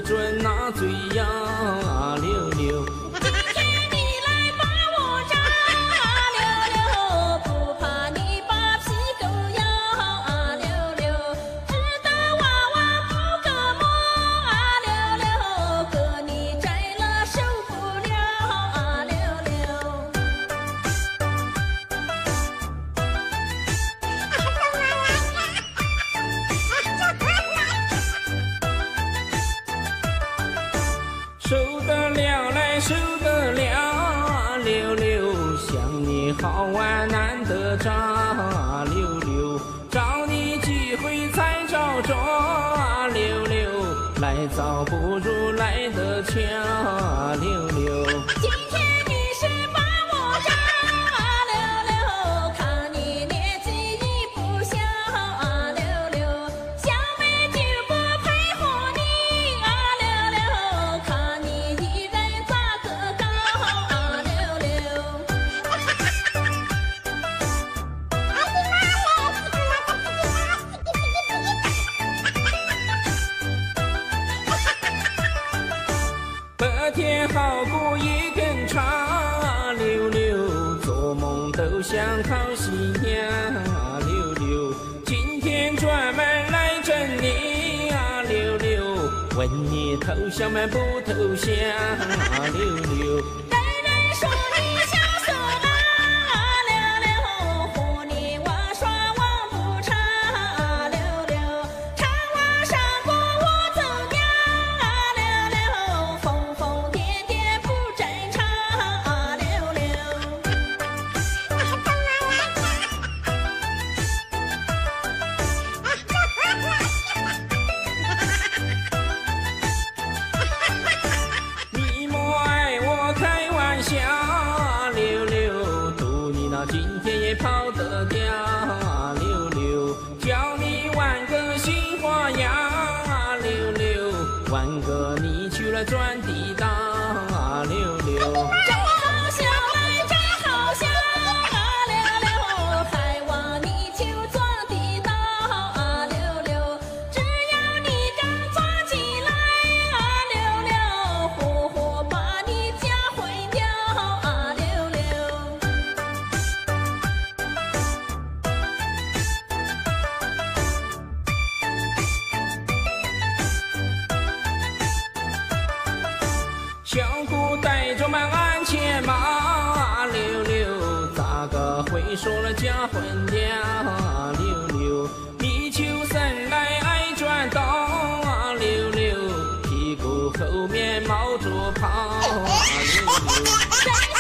准拿嘴呀，溜溜。 今天你来把我扎，溜溜，不怕你把屁股摇，溜溜，只得娃娃不个摸，溜溜，哥你摘了受不了，溜溜。 受得了来受得了，溜溜，想你好玩难得着，溜溜，找你机会才找着，溜溜，来早不如来得巧，溜溜。 今天你是把我扎，溜溜，看你年纪已不小，溜溜，小妹就不配合你，溜溜，看你一人咋个高，溜溜。 白天好过一根肠，溜溜，做梦都想讨喜呀，溜溜，今天专门来整你啊，溜溜，问你投降吗不投降，溜溜。 人人说你小色狼，溜溜，和你玩耍玩不长，溜溜，常往上过我怎样，溜溜，疯疯癫癫不正常，溜溜。 你莫爱我开玩笑，溜溜，赌你那今天也跑得掉，溜溜，教你玩个新花样，溜溜，玩个你去了转地道，溜溜。 真好笑来真好笑，溜溜，还望你就钻地道，溜溜，只要你敢钻进来，溜溜，活活把你家毁掉，溜溜。 小姑带着满鞍前马，溜溜，咋个会说了假婚了，溜溜，你求生来爱转刀，溜溜，屁股后面冒着泡，溜溜。